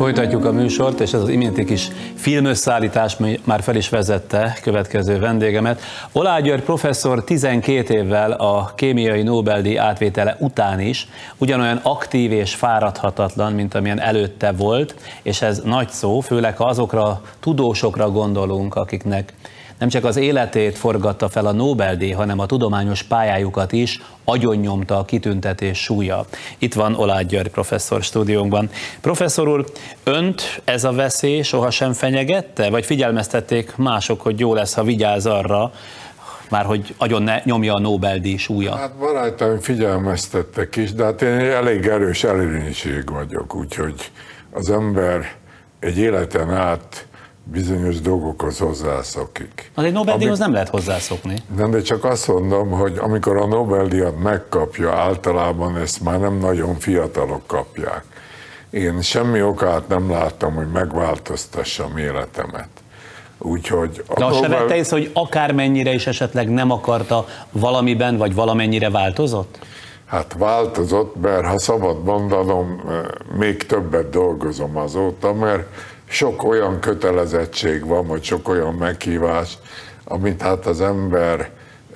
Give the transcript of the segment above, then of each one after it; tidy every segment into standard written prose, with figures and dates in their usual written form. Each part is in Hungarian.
Folytatjuk a műsort, és ez az iménti kis filmösszeállítás már fel is vezette következő vendégemet. Oláh György professzor 12 évvel a kémiai Nobel-díj átvétele után is ugyanolyan aktív és fáradhatatlan, mint amilyen előtte volt, és ez nagy szó, főleg ha azokra a tudósokra gondolunk, akiknek nem csak az életét forgatta fel a Nobel-díj, hanem a tudományos pályájukat is agyonnyomta a kitüntetés súlya. Itt van Oláh György professzor stúdiónkban. Professzor úr, önt ez a veszély sohasem fenyegette, vagy figyelmeztették mások, hogy jó lesz, ha vigyáz arra, már hogy agyon ne nyomja a Nobel-díj súlya? Hát barátaim figyelmeztettek is, de hát én egy elég erős elleniség vagyok, úgyhogy az ember egy életen át bizonyos dolgokhoz hozzászokik. Az egy Nobel-díjhoz nem lehet hozzászokni. Nem, de csak azt mondom, hogy amikor a Nobel-díjat megkapja, általában ezt már nem nagyon fiatalok kapják. Én semmi okát nem láttam, hogy megváltoztassam életemet. Úgyhogy de azt se vette észre, hogy akármennyire is esetleg nem akarta valamiben, vagy valamennyire változott? Hát változott, mert ha szabad mondanom, még többet dolgozom azóta, mert sok olyan kötelezettség van, vagy sok olyan meghívás, amit hát az ember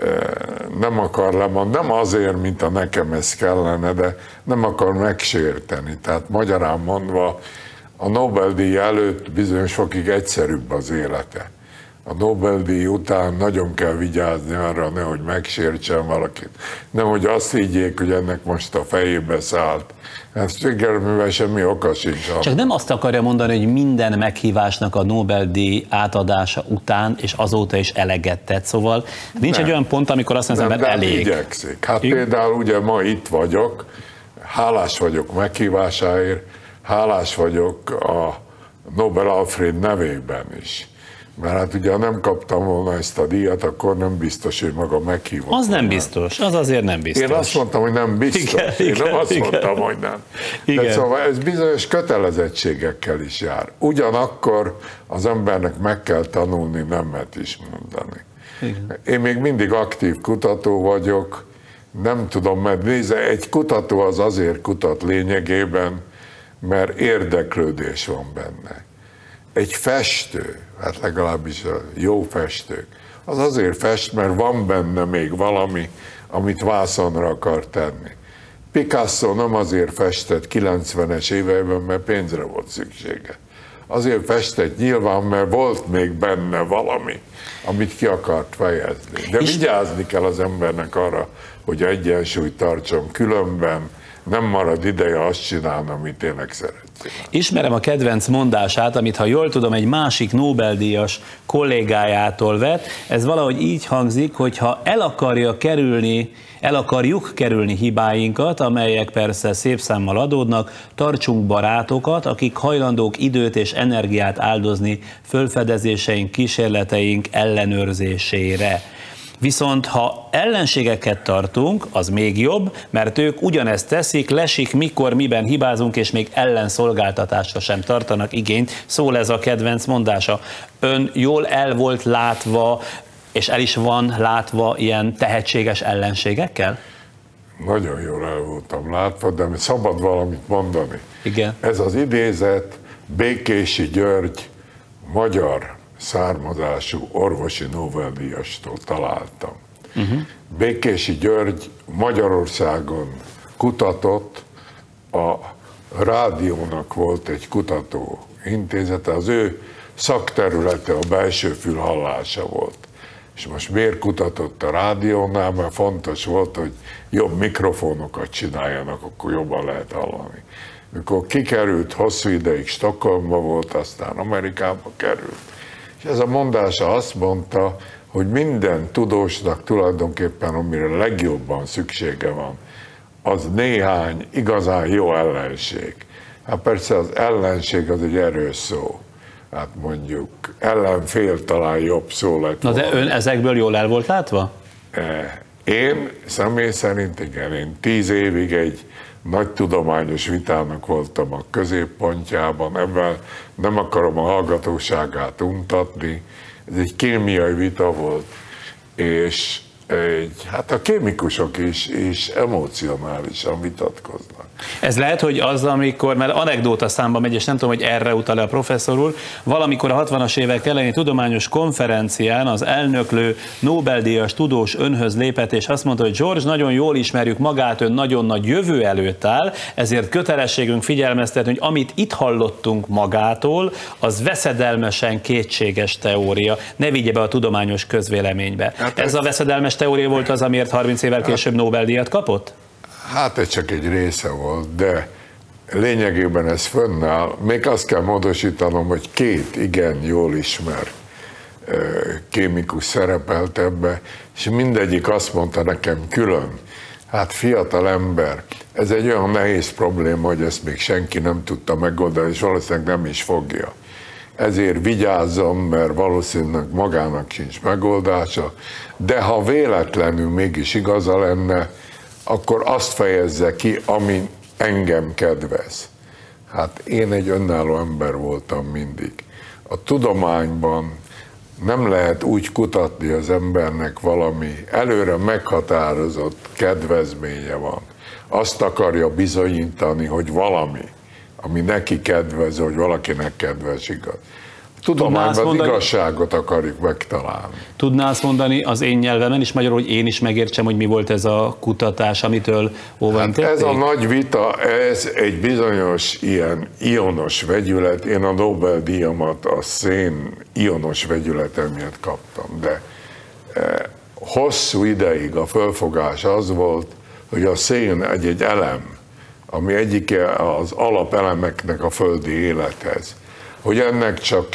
nem akar lemondani, nem azért, mint a nekem ez kellene, de nem akar megsérteni. Tehát magyarán mondva, a Nobel-díj előtt bizonyos fokig egyszerűbb az élete. A Nobel-díj után nagyon kell vigyázni arra, nehogy megsértsen valakit. Nehogy azt higgyék, hogy ennek most a fejébe szállt. Ez mivel semmi oka sincs. Csak nem azt akarja mondani, hogy minden meghívásnak a Nobel-díj átadása után és azóta is eleget tett. Szóval nincs egy olyan pont, amikor azt mondja, hogy elég. Igyekszik. Hát például ugye ma itt vagyok, hálás vagyok meghívásáért, hálás vagyok a Nobel Alfred nevében is. Mert hát ugye, ha nem kaptam volna ezt a díjat, akkor nem biztos, hogy maga meghívott. Az nem biztos, az azért nem biztos. Én azt mondtam, hogy nem biztos. Én nem azt mondtam, hogy nem. De szóval ez bizonyos kötelezettségekkel is jár. Ugyanakkor az embernek meg kell tanulni nemet is mondani. Igen. Én még mindig aktív kutató vagyok, nem tudom, mert nézze, egy kutató az azért kutat lényegében, mert érdeklődés van benne. Egy festő, hát legalábbis a jó festők, az azért fest, mert van benne még valami, amit vászonra akar tenni. Picasso nem azért festett 90-es éveiben, mert pénzre volt szüksége. Azért festett nyilván, mert volt még benne valami, amit ki akart fejezni. De vigyázni kell az embernek arra, hogy egyensúlyt tartson, különben nem marad ideje azt csinálni, amit tényleg szeretnék. Ismerem a kedvenc mondását, amit, ha jól tudom, egy másik Nobel-díjas kollégájától vett. Ez valahogy így hangzik, hogy ha el akarjuk kerülni hibáinkat, amelyek persze szép számmal adódnak, tartsunk barátokat, akik hajlandók időt és energiát áldozni fölfedezéseink, kísérleteink ellenőrzésére. Viszont ha ellenségeket tartunk, az még jobb, mert ők ugyanezt teszik, lesik, mikor, miben hibázunk, és még ellenszolgáltatásra sem tartanak igényt. Szól ez a kedvenc mondása. Ön jól el volt látva, és el is van látva ilyen tehetséges ellenségekkel? Nagyon jól el voltam látva, de szabad valamit mondani. Igen. Ez az idézet Békési György magyar származású orvosi Nobel-díjastól találtam. Békési György Magyarországon kutatott, a rádiónak volt egy kutatóintézete, az ő szakterülete a belső fülhallása volt. És most miért kutatott a rádiónál? Mert fontos volt, hogy jobb mikrofonokat csináljanak, akkor jobban lehet hallani. Mikor kikerült, hosszú ideig Stockholmba volt, aztán Amerikába került. És ez a mondása azt mondta, hogy minden tudósnak tulajdonképpen, amire legjobban szüksége van, az néhány igazán jó ellenség. Hát persze az ellenség az egy erős szó. Hát mondjuk ellenfél talán jobb szó lett volna. Na de ön ezekből jól el volt látva? Én személy szerint igen, én 10 évig egy nagy tudományos vitának voltam a középpontjában, ebben nem akarom a hallgatóságát untatni, ez egy kémiai vita volt, és hát a kémikusok is emocionálisan vitatkoznak. Ez lehet, hogy az, amikor, mert anekdóta számba megy, és nem tudom, hogy erre utal-e a professzor úr, valamikor a 60-as évek elején tudományos konferencián az elnöklő Nobel-díjas tudós önhöz lépett, és azt mondta, hogy George, nagyon jól ismerjük magát, ön nagyon nagy jövő előtt áll, ezért kötelességünk figyelmeztetni, hogy amit itt hallottunk magától, az veszedelmesen kétséges teória. Ne vigye be a tudományos közvéleménybe. Hát ez a veszedelmes teória volt az, amiért 30 évvel később Nobel-díjat kapott? Hát ez csak egy része volt, de lényegében ez fönnáll. Még azt kell módosítanom, hogy 2 igen jól ismert kémikus szerepelt ebbe, és mindegyik azt mondta nekem külön, hát fiatal ember, ez egy olyan nehéz probléma, hogy ezt még senki nem tudta megoldani, és valószínűleg nem is fogja. Ezért vigyázzon, mert valószínűleg magának sincs megoldása, de ha véletlenül mégis igaza lenne, akkor azt fejezze ki, ami engem kedvez. Hát én egy önálló ember voltam mindig. A tudományban nem lehet úgy kutatni az embernek valami előre meghatározott kedvezménye van. Azt akarja bizonyítani, hogy valami, ami neki kedvez, hogy valakinek kedvez, igaz. Tudományban az igazságot akarjuk megtalálni. Tudná azt mondani az én nyelvemen is magyarul, hogy én is megértsem, hogy mi volt ez a kutatás, amitől óvántették? Hát ez a nagy vita, ez egy bizonyos ilyen ionos vegyület. Én a Nobel-díjamat a szén ionos vegyülete miatt kaptam, de hosszú ideig a fölfogás az volt, hogy a szén egy elem, ami egyike az alapelemeknek a földi élethez, hogy ennek csak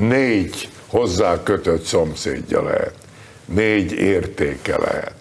4 hozzá kötött szomszédja lehet, 4 értéke lehet.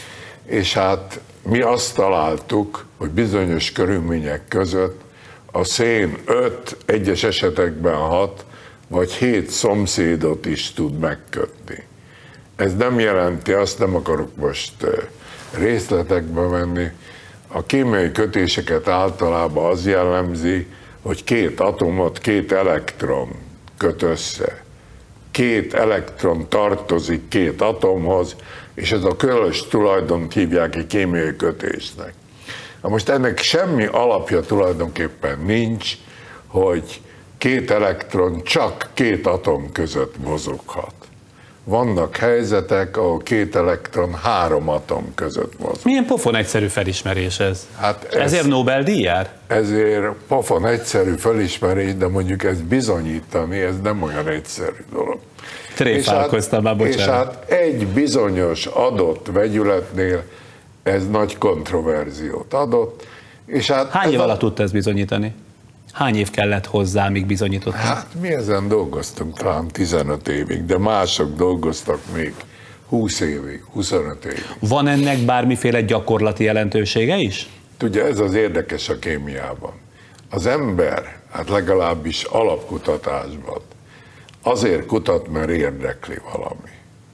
És hát mi azt találtuk, hogy bizonyos körülmények között a szén 5, egyes esetekben 6 vagy 7 szomszédot is tud megkötni. Ez nem jelenti, azt nem akarok most részletekbe menni, a kémiai kötéseket általában az jellemzi, hogy 2 atomot 2 elektron köt össze. 2 elektron tartozik 2 atomhoz, és ez a közös tulajdont hívják egy kémiai kötésnek. Na most ennek semmi alapja tulajdonképpen nincs, hogy 2 elektron csak 2 atom között mozoghat. Vannak helyzetek, ahol 2 elektron 3 atom között mozog. Milyen pofon egyszerű felismerés ez? Hát ezért Nobel-díj jár? Ezért pofon egyszerű felismerés, de mondjuk ezt bizonyítani, ez nem olyan egyszerű dolog. Tréfálkoztam már, bocsánat. És hát egy bizonyos adott vegyületnél ez nagy kontroverziót adott. És hát hány év alatt tudta ezt bizonyítani? Hány év kellett hozzá, míg bizonyított? Hát mi ezen dolgoztunk talán 15 évig, de mások dolgoztak még 20 évig, 25 évig. Van ennek bármiféle gyakorlati jelentősége is? Ugye ez az érdekes a kémiában. Az ember, hát legalábbis alapkutatásban, azért kutat, mert érdekli valami.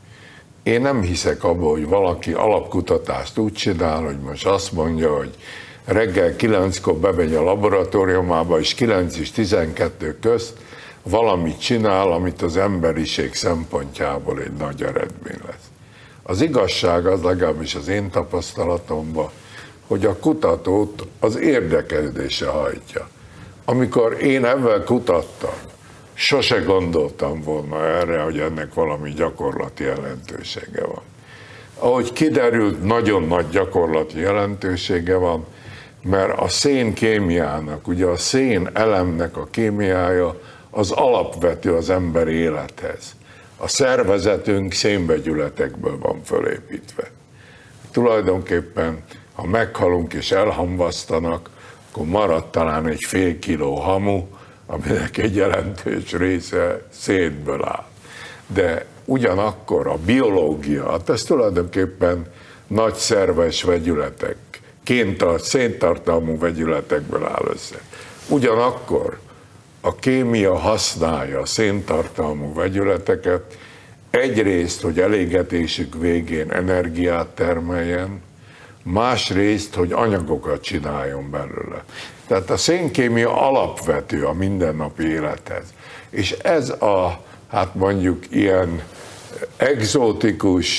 Én nem hiszek abba, hogy valaki alapkutatást úgy csinál, hogy most azt mondja, hogy reggel 9-kor bemegy a laboratóriumába, és 9 és 12 közt valamit csinál, amit az emberiség szempontjából egy nagy eredmény lesz. Az igazság az, legalábbis az én tapasztalatomban, hogy a kutatót az érdeklődése hajtja. Amikor én ebben kutattam, sose gondoltam volna erre, hogy ennek valami gyakorlati jelentősége van. Ahogy kiderült, nagyon nagy gyakorlati jelentősége van, mert a szén kémiának, ugye a szén elemnek a kémiája az alapvető az emberi élethez. A szervezetünk szénvegyületekből van fölépítve. Tulajdonképpen, ha meghalunk és elhamvasztanak, akkor marad talán egy fél kiló hamu, aminek egy jelentős része szénből áll. De ugyanakkor a biológia, hát ez tulajdonképpen nagy szerves vegyületek, széntartalmú vegyületekből áll össze. Ugyanakkor a kémia használja a széntartalmú vegyületeket egyrészt, hogy elégetésük végén energiát termeljen, másrészt, hogy anyagokat csináljon belőle. Tehát a szénkémia alapvető a mindennapi élethez. És ez a, hát mondjuk ilyen egzotikus,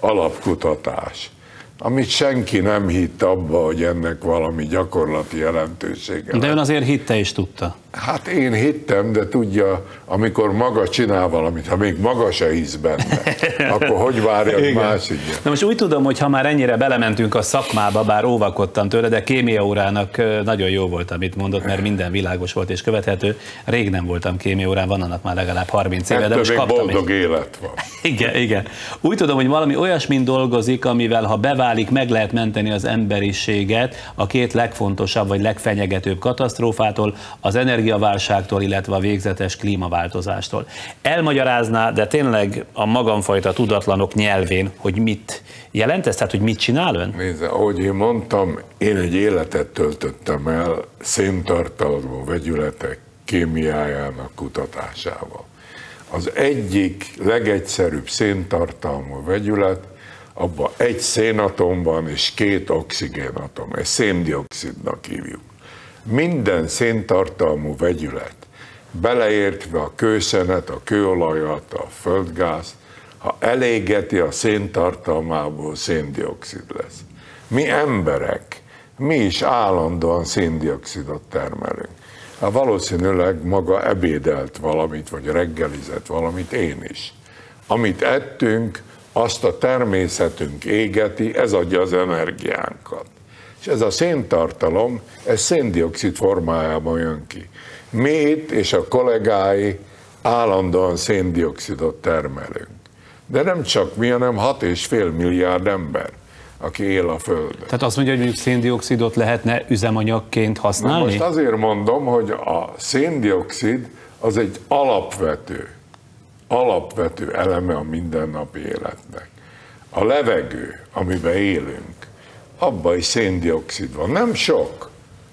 alapkutatás, amit senki nem hitt abba, hogy ennek valami gyakorlati jelentősége. De ön azért hitte és tudta. Hát én hittem, de tudja, amikor maga csinál valamit, ha még maga se hisz benne, akkor hogy várja más ügyet? Na most úgy tudom, hogy ha már ennyire belementünk a szakmába, bár óvakodtam tőle, de kémia órának nagyon jó volt, amit mondott, mert minden világos volt és követhető. Rég nem voltam kémia órán, van annak már legalább 30 éve, de most kaptam boldog élet van. Igen. Úgy tudom, hogy valami olyasmin dolgozik, amivel ha beválik, meg lehet menteni az emberiséget a két legfontosabb vagy legfenyegetőbb katasztrófától, az energiaválságtól, illetve a végzetes klímaváltozástól. Elmagyarázná, de tényleg a magamfajta tudatlanok nyelvén, hogy mit jelent ez, tehát hogy mit csinál ön? Nézze, ahogy én mondtam, én egy életet töltöttem el széntartalmú vegyületek kémiájának kutatásával. Az egyik legegyszerűbb széntartalmú vegyület, abban egy szénatom van és 2 oxigénatom, ezt széndioxidnak hívjuk. Minden széntartalmú vegyület, beleértve a kőszenet, a kőolajat, a földgázt, ha elégeti a széntartalmából, széndioxid lesz. Mi emberek, mi is állandóan széndioxidot termelünk. Hát valószínűleg maga ebédelt valamit, vagy reggelizett valamit, én is. Amit ettünk, azt a természetünk égeti, ez adja az energiánkat. És ez a széntartalom, ez széndioxid formájában jön ki. Mi itt és a kollégái állandóan széndioxidot termelünk. De nem csak mi, hanem 6,5 milliárd ember, aki él a Földön. Tehát azt mondja, hogy mondjuk széndioxidot lehetne üzemanyagként használni? Na most azért mondom, hogy a széndioxid az egy alapvető eleme a mindennapi életnek. A levegő, amiben élünk, abban is széndioxid van. Nem sok,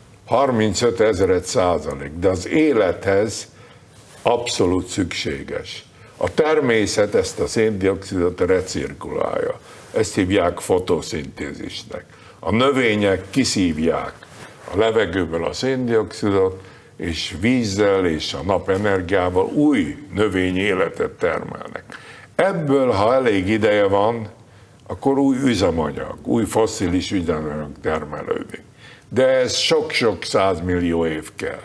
35 000%, de az élethez abszolút szükséges. A természet ezt a széndioxidot recirkulálja. Ezt hívják fotoszintézisnek. A növények kiszívják a levegőből a széndioxidot, és vízzel és a napenergiával új növényi életet termelnek. Ebből, ha elég ideje van, akkor új üzemanyag, új fosszilis üzemanyag termelődik. De ez sok-sok 100 millió év kell.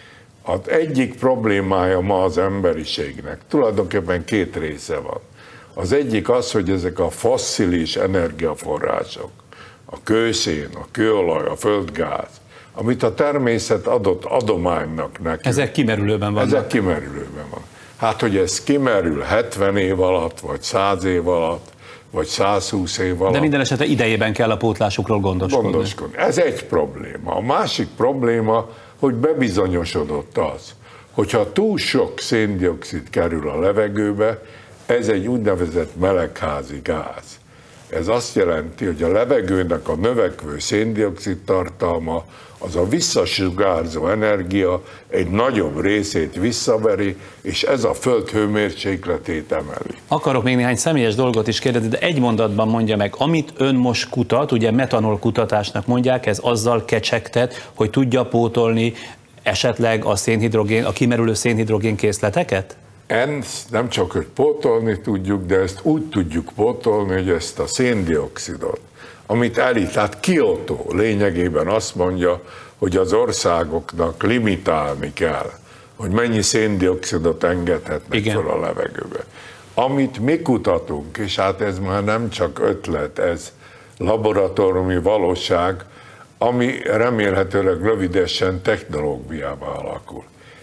Az egyik problémája ma az emberiségnek, tulajdonképpen 2 része van. Az egyik az, hogy ezek a fosszilis energiaforrások, a kőszén, a kőolaj, a földgáz, amit a természet adott adománynak nekünk. Ezek kimerülőben vannak. Ezek kimerülőben van. Hát, hogy ez kimerül 70 év alatt, vagy 100 év alatt, vagy 120 év alatt. De minden esetre idejében kell a pótlásukról gondoskodni. Ez egy probléma. A másik probléma, hogy bebizonyosodott az, hogyha túl sok széndioxid kerül a levegőbe, ez egy úgynevezett melegházi gáz. Ez azt jelenti, hogy a levegőnek a növekvő széndioxid tartalma, az a visszasugárzó energia egy nagyobb részét visszaveri, és ez a Föld hőmérsékletét emeli. Akarok még néhány személyes dolgot is kérdezni, de egy mondatban mondja meg, amit ön most kutat, ugye metanol kutatásnak mondják, ez azzal kecsegtet, hogy tudja pótolni esetleg a kimerülő szénhidrogén készleteket? Ezt nem csak, hogy pótolni tudjuk, de ezt úgy tudjuk pótolni, hogy ezt a széndioxidot, amit tehát Kyoto lényegében azt mondja, hogy az országoknak limitálni kell, hogy mennyi széndioxidot engedhetnek fel a levegőbe. Amit mi kutatunk, és hát ez már nem csak ötlet, ez laboratóriumi valóság, ami remélhetőleg rövidesen technológiává alakul.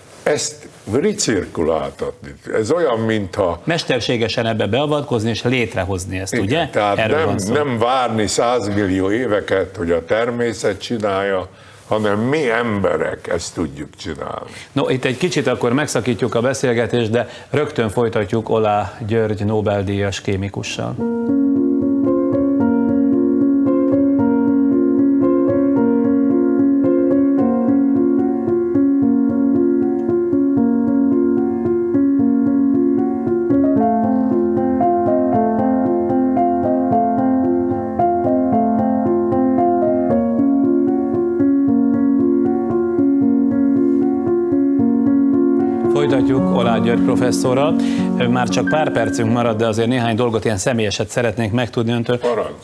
Ezt recirkuláltatni. Ez olyan, mintha... Mesterségesen ebbe beavatkozni és létrehozni ezt, igen, ugye? Tehát nem várni 100 millió éveket, hogy a természet csinálja, hanem mi emberek ezt tudjuk csinálni. No, itt egy kicsit akkor megszakítjuk a beszélgetést, de rögtön folytatjuk Oláh György Nobel-díjas kémikussal. folytatjuk Oláh György professzorral. Már csak pár percünk marad, de azért néhány dolgot, ilyen személyeset szeretnénk megtudni öntől.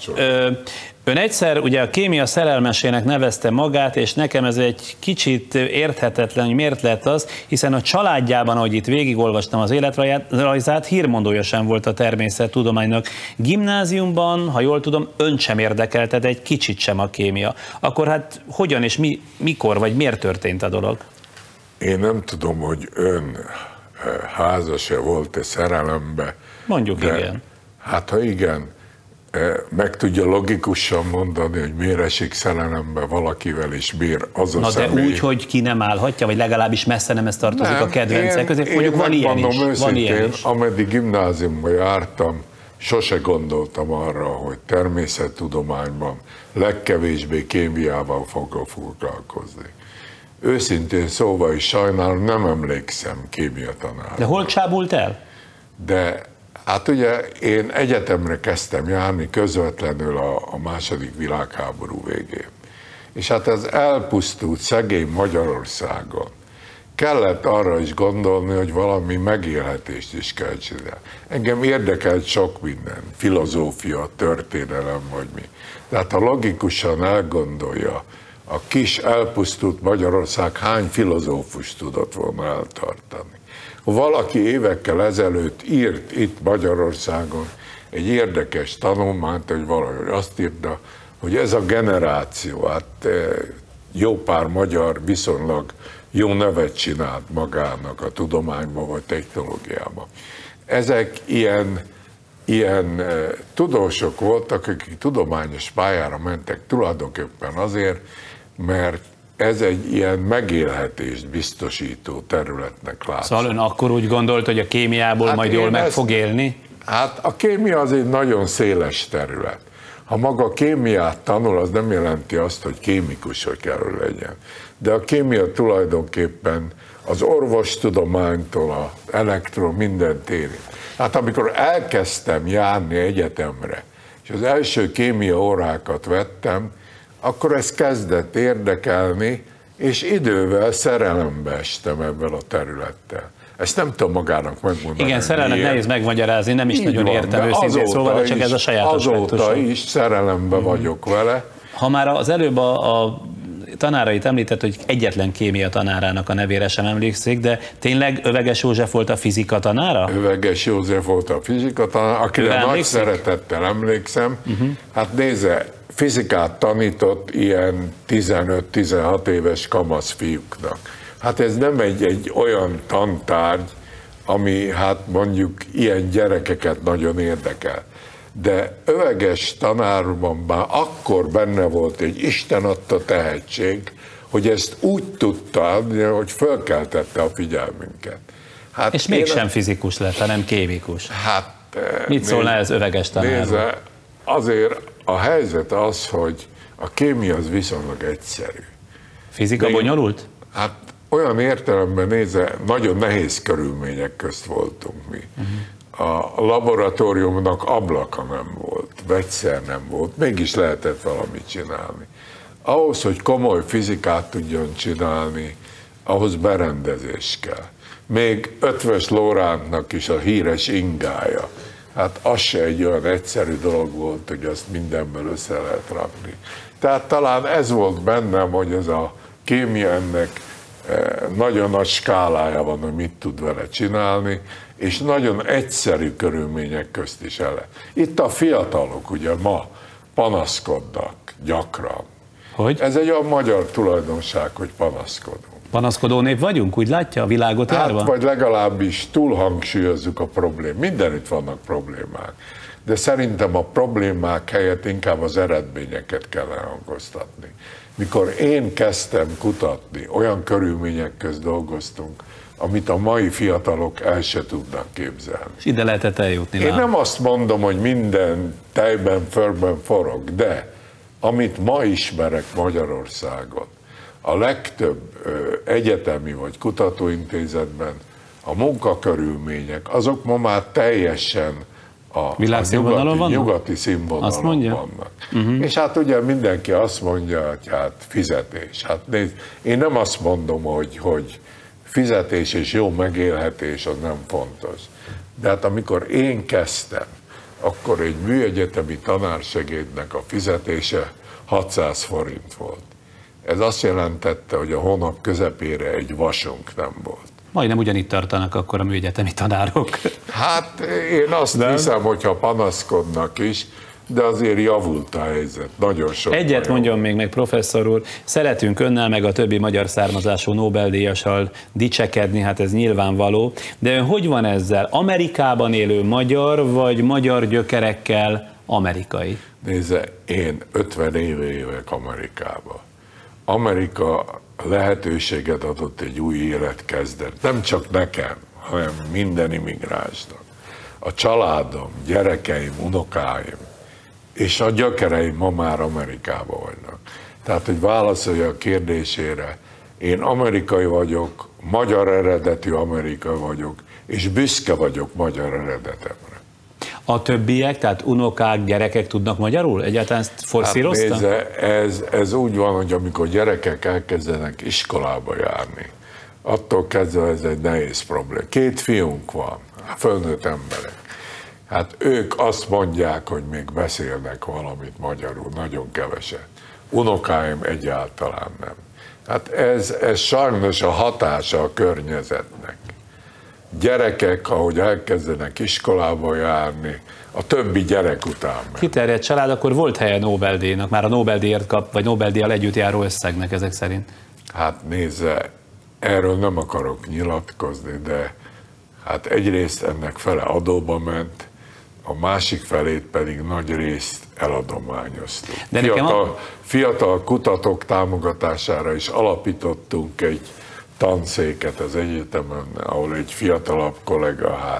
Ön egyszer ugye a kémia szerelmesének nevezte magát, és nekem ez egy kicsit érthetetlen, hogy miért lett az, hiszen a családjában, ahogy itt végigolvastam az életrajzát, hírmondója sem volt a természettudománynak. Gimnáziumban, ha jól tudom, önt sem érdekeltet egy kicsit sem a kémia. Akkor hát hogyan és mikor, vagy miért történt a dolog? Én nem tudom, hogy ön házas-e volt-e szerelembe. Mondjuk igen. Hát ha igen, meg tudja logikusan mondani, hogy miért esik szerelembe valakivel, és miért az a személy. De úgy, hogy ki nem állhatja, vagy legalábbis messze nem ez tartozik a kedvencek közé. Mondjuk van ilyen is. Őszintén, ameddig gimnáziumban jártam, sose gondoltam arra, hogy természettudományban legkevésbé kémiával fogok foglalkozni. Őszintén szóval is sajnálom, nem emlékszem kémiatanárra. De hol csábult el? De hát ugye én egyetemre kezdtem járni közvetlenül a második világháború végén. És hát ez elpusztult szegény Magyarországon. Kellett arra is gondolni, hogy valami megélhetést is kell csinálni. Engem érdekelt sok minden, filozófia, történelem vagy mi. Tehát ha logikusan elgondolja, a kis elpusztult Magyarország hány filozófus tudott volna eltartani. Valaki évekkel ezelőtt írt itt Magyarországon egy érdekes tanulmányt, hogy valahogy azt írta, hogy ez a generáció, hát jó pár magyar viszonylag jó nevet csinált magának a tudományban vagy technológiában. Ezek ilyen tudósok voltak, akik tudományos pályára mentek tulajdonképpen azért, mert ez egy ilyen megélhetést biztosító területnek látszott. Szóval ön akkor úgy gondolt, hogy a kémiából majd jól meg fog élni? Hát a kémia az egy nagyon széles terület. Ha maga kémiát tanul, az nem jelenti azt, hogy kémikus kell legyen. De a kémia tulajdonképpen az orvostudománytól az elektron mindent érint. Hát amikor elkezdtem járni egyetemre, és az első kémia órákat vettem, akkor ez kezdett érdekelni, és idővel szerelembe estem ebben a területtel. Ezt nem tudom magának megmondani. Igen, szerelmet nehéz megmagyarázni, nem is így nagyon értem őszintén szóval, de csak ez a saját aspektusom. Azóta is szerelembe vagyok vele. Ha már az előbb a tanárait említett, hogy egyetlen kémia tanárának a nevére sem emlékszik, de tényleg Öveges József volt a fizika tanára? Öveges József volt a fizika tanára, akire nagy szeretettel emlékszem. Hát nézze, fizikát tanított ilyen 15-16 éves kamasz fiúknak. Hát ez nem egy olyan tantárgy, ami hát mondjuk ilyen gyerekeket nagyon érdekel. De Öveges tanárban már akkor benne volt egy Isten adta tehetség, hogy ezt úgy tudta adni, hogy fölkeltette a figyelmünket. Hát és mégsem fizikus lett, hanem kémikus. Hát, mit szólna ez Öveges tanárról? Nézze, azért a helyzet az, hogy a kémia az viszonylag egyszerű. Fizika bonyolult? Hát olyan értelemben nézze, nagyon nehéz körülmények közt voltunk mi. A laboratóriumnak ablaka nem volt, vegyszer nem volt, mégis lehetett valamit csinálni. Ahhoz, hogy komoly fizikát tudjon csinálni, ahhoz berendezés kell. Még Ötvös Lórántnak is a híres ingája. Hát az se egy olyan egyszerű dolog volt, hogy azt mindenből össze lehet rakni. Tehát talán ez volt bennem, hogy ez a kémia ennek nagyon nagy skálája van, hogy mit tud vele csinálni, és nagyon egyszerű körülmények közt is ele. Itt a fiatalok ugye ma panaszkodnak gyakran. Hogy? Ez egy olyan magyar tulajdonság, hogy panaszkodunk. Panaszkodó nép vagyunk, úgy látja a világot járva? Hát, vagy legalábbis túlhangsúlyozzuk a problémát. Mindenütt vannak problémák. De szerintem a problémák helyett inkább az eredményeket kellene hangoztatni. Mikor én kezdtem kutatni, olyan körülmények közt dolgoztunk, amit a mai fiatalok el se tudnak képzelni. És ide lehetett eljutni. Én nem azt mondom, hogy minden tejben, földben forog, de amit ma ismerek Magyarországon, a legtöbb egyetemi vagy kutatóintézetben a munkakörülmények, azok ma már teljesen a nyugati színvonalon vannak. És hát ugye mindenki azt mondja, hogy hát fizetés. Hát nézd, én nem azt mondom, hogy fizetés és jó megélhetés az nem fontos. De hát amikor én kezdtem, akkor egy műegyetemi tanársegédnek a fizetése 600 forint volt. Ez azt jelentette, hogy a hónap közepére egy vasunk nem volt. Majdnem ugyanitt tartanak akkor a műegyetemi tanárok. Hát én azt hiszem, hogyha panaszkodnak is, de azért javult a helyzet. Nagyon sok. Egyet mondjon még meg, professzor úr, szeretünk önnel meg a többi magyar származású Nobel-díjassal dicsekedni, hát ez nyilvánvaló, de ön hogy van ezzel? Amerikában élő magyar, vagy magyar gyökerekkel amerikai? Nézze, én 50 éve évek Amerikába. Amerika lehetőséget adott egy új életkezdet. Nem csak nekem, hanem minden immigránsnak. A családom, gyerekeim, unokáim és a gyökereim ma már Amerikában vannak. Tehát, hogy válaszolja a kérdésére, én amerikai vagyok, magyar eredetű amerikai vagyok, és büszke vagyok magyar eredetemre. A többiek, tehát unokák, gyerekek tudnak magyarul? Egyáltalán ezt forszírozta? Hát nézze, ez úgy van, hogy amikor gyerekek elkezdenek iskolába járni, attól kezdve ez egy nehéz probléma. 2 fiunk van, fölnőtt emberek. Hát ők azt mondják, hogy még beszélnek valamit magyarul, nagyon keveset. Unokáim egyáltalán nem. Hát ez sajnos a hatása a környezetnek. Gyerekek, ahogy elkezdenek iskolába járni, a többi gyerek után megy. Kiterjedt család, akkor volt helye Nobel-díjnak, már a Nobel-díjat kap, vagy Nobel-díjjal együtt járó összegnek ezek szerint? Hát nézze, erről nem akarok nyilatkozni, de hát egyrészt ennek fele adóba ment, a másik felét pedig nagy részt eladományoztuk. Fiatal kutatók támogatására is alapítottunk egy tanszéket az egyetemen, ahol egy fiatalabb kollega hát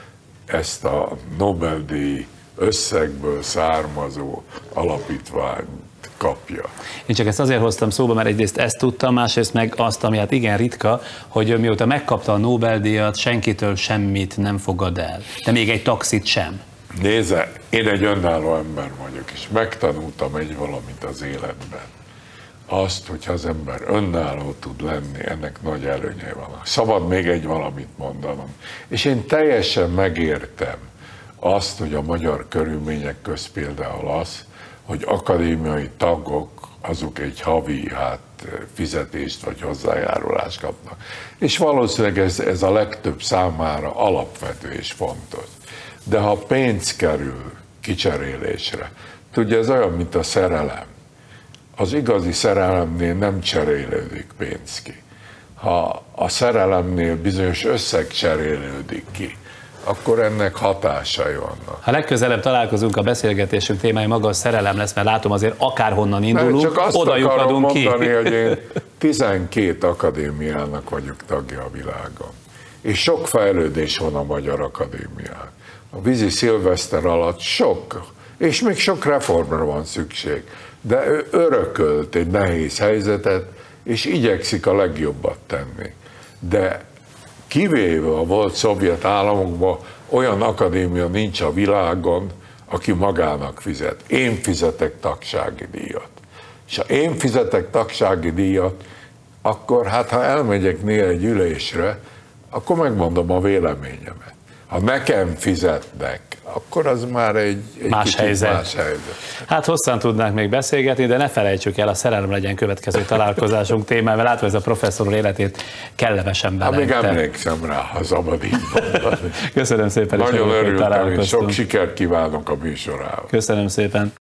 ezt a Nobel-díj összegből származó alapítványt kapja. Én csak ezt azért hoztam szóba, mert egyrészt ezt tudtam, másrészt meg azt, ami hát igen ritka, hogy mióta megkapta a Nobel-díjat, senkitől semmit nem fogad el. De még egy taxit sem. Nézze, én egy önálló ember vagyok, és megtanultam egy valamit az életben. Azt, hogyha az ember önálló tud lenni, ennek nagy előnyei vannak. Szabad még egy valamit mondanom. És én teljesen megértem azt, hogy a magyar körülmények közt például az, hogy akadémiai tagok, azok egy havi fizetést vagy hozzájárulást kapnak. És valószínűleg ez a legtöbb számára alapvető és fontos. De ha pénz kerül kicserélésre, tudja, ez olyan, mint a szerelem. Az igazi szerelemnél nem cserélődik pénz ki. Ha a szerelemnél bizonyos összeg cserélődik ki, akkor ennek hatásai vannak. Ha legközelebb találkozunk, a beszélgetésünk témája maga a szerelem lesz, mert látom azért akárhonnan indulunk, csak azt oda lyukadunk ki. mondani, hogy én 12 akadémiának vagyok tagja a világon. És sok fejlődés van a Magyar Akadémián. A vízi szilveszter alatt sok, és még sok reformra van szükség. De ő örökölt egy nehéz helyzetet, és igyekszik a legjobbat tenni. De kivéve a volt szovjet államokban, olyan akadémia nincs a világon, aki magának fizet. Én fizetek tagsági díjat. És ha én fizetek tagsági díjat, akkor hát ha elmegyek néha egy ülésre, akkor megmondom a véleményemet. Ha nekem fizetnek, akkor az már egy más helyzet. Más helyzet. Hát hosszan tudnánk még beszélgetni, de ne felejtsük el, a szerelem legyen következő találkozásunk témával. Látva ez a professzor életét kellemesen belengte. Hát még emlékszem rá, ha szabad így mondani. Köszönöm szépen. Nagyon örültem, és sok sikert kívánok a műsorához. Köszönöm szépen.